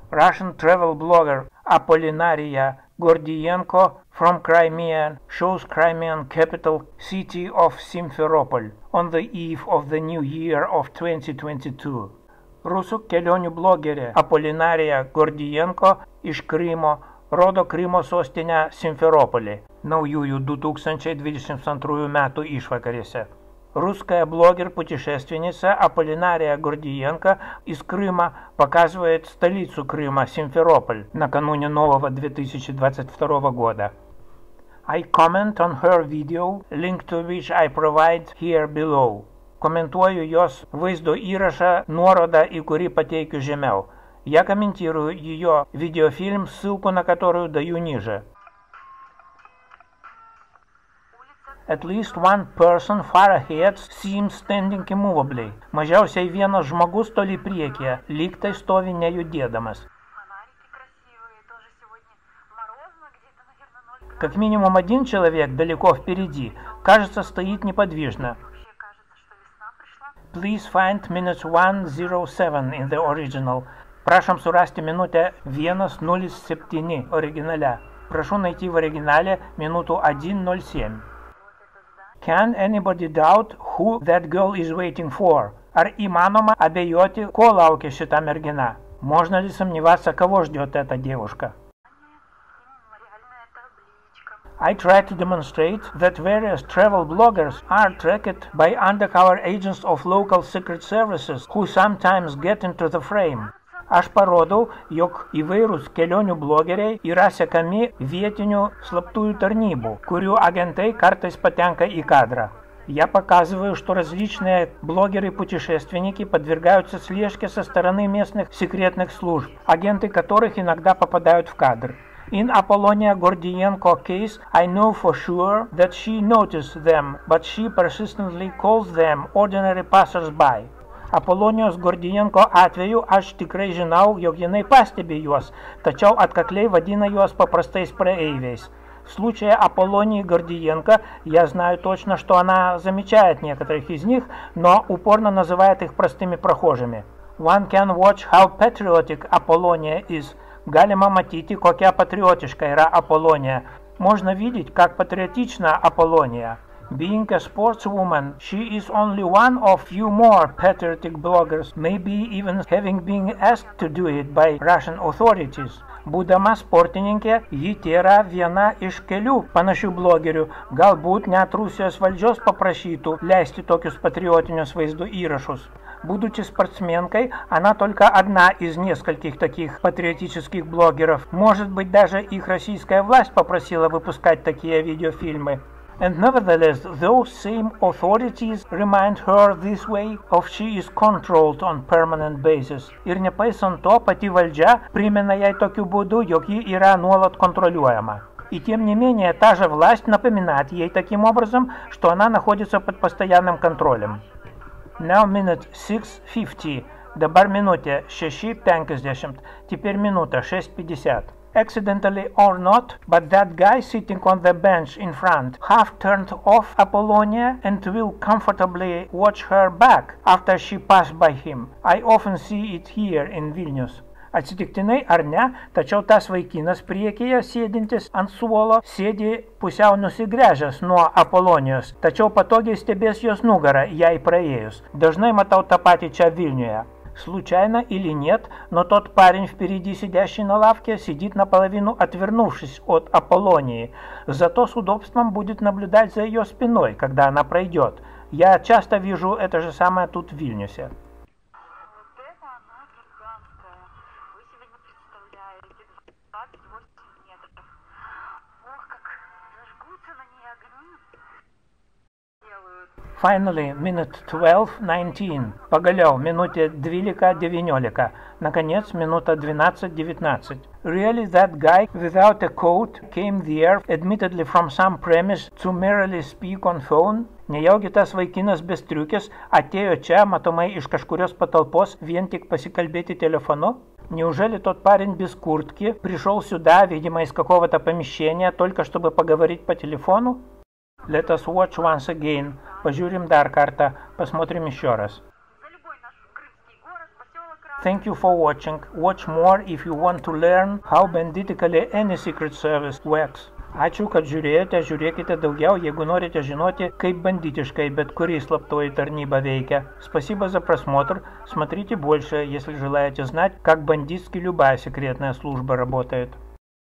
Russian travel blogger Apollinaria Gordienko from Crimea shows Crimean capital city of Simferopol on the eve of the new year of 2022. Rusų kelionių blogerė Apolinarija Gordienko iš Krymo rodo Krymo sostinę Simferopolį наujųjų 2022 metų išvakarėse. Русская блогер-путешественница Аполлинария Гордиенко из Крыма показывает столицу Крыма, Симферополь, накануне нового 2022 года. I comment on her video, link to which I provide here below. Комментую jos vaizdo įrašą, nuorodą į kurį pateikiu žemiau. Я комментирую ее видеофильм, ссылку на которую даю ниже. At least one person far ahead seems standing immovably. Mažiausiai vienas žmogus toli priekyje, lyg tai stovi nejudėdamas. Как минимум один человек далеко впереди, кажется, стоит неподвижно. Please find minute 1:07 in the original. Prašom surasti minutę 1:07 оригиналя. Прошу найти в оригинале минуту 1:07. Can anybody doubt who that girl is waiting for? Ar įmanoma abejoti, ko laukia šita mergina? Можно ли сомневаться, кого ждет эта девушка? I try to demonstrate that various travel bloggers are tracked by undercover agents of local secret services who sometimes get into the frame. Aš parodau, jog įvairūs kelionių blogeriai yra sekami vietinių slaptųjų tarнybų, kurių agentai kartais патянка į кадра. Я показываю, что различные блогеры-путешественники подвергаются слежке со стороны местных секретных служб, агенты которых иногда попадают в кадр. In Apollonia Gordienko case, I know for sure that she noticed them, but she persistently calls them ordinary passers-by. Apolonijos Gordienko atveju aš tikrai žinau, jog jinai pastebi juos, tačiau atkakliai vadina juos paprastais praeiviais. В случае Аполлонии Гордиенко я знаю точно, что она замечает некоторых из них, но упорно называет их простыми прохожими. One can watch how patriotic Apollonia is. Galima matyti, kokia patriotiška yra Apollonija. Можно видеть, как патриотична Аполлония. Being a sportswoman, she is only one of few more patriotic bloggers, maybe even having been asked to do it by Russian authorities. Būdama sportininkė, ji tėra viena iš kelių panašių blogerių, galbūt net Rusijos valdžios paprašytų leisti tokius патриотinius vaizdo įrašus. Будучи спортсменкой, она только одна из нескольких таких патриотических блогеров. Может быть, даже их российская власть попросила выпускать такие видеофильмы. And nevertheless, those same authorities remind her this way of she is controlled on permanent basis. Ir nepaisant to, pati valdžia primena jai tokiu būdu, jog ji yra nuolat контролируема. И тем не менее, та же власть напоминает ей таким образом, что она находится под постоянным контролем. Now minute 6:50. Dabar minutė 6:50. Теперь минута 6:50. Accidentally or not, but that guy sitting on the bench in front half turned off Apollonia and will comfortably watch her back after she passed by him. I often see it here in Vilnius. Atsitiktinai ar ne, tačiau tas vaikinas priekyje sėdintis ant suolo sėdi pusiau nusigręžęs nuo Apolonijos, tačiau patogiai stebės jos nugarą, jai praėjus. Dažнай matau tą patį čia Vilniuje. Случайно или нет, но тот парень впереди сидящий на лавке сидит наполовину отвернувшись от Аполлонии, зато с удобством будет наблюдать за ее спиной, когда она пройдет. Я часто вижу это же самое тут в Вильнюсе. Finally, minute 12:19. Pagaliau, minutė 12:19. Наконец, минута 12:19. Really, that guy without a coat came there, admittedly from some premise, to merely speak on phone? Nejaugi tas vaikinas be striukės atėjo čia, matomai iš kažkurios patalpos, vien tik pasikalbėti телефону? Неужели тот парень без куртки пришел сюда, видимо, из какого-то помещения, только чтобы поговорить по телефону? Let us watch once again. Пожурим дар карта, посмотрим еще раз. Thank you for watching. Watch more if you want to learn how banditically any secret service works. Ačiū, kad žiūrėjote, žiūrėkite daugiau, jeigu norite žинoti, kaip бандитишкой bet kuri слаптоя тарниба вейка. Спасибо за просмотр. Смотрите больше, если желаете знать, как бандитски любая секретная служба работает.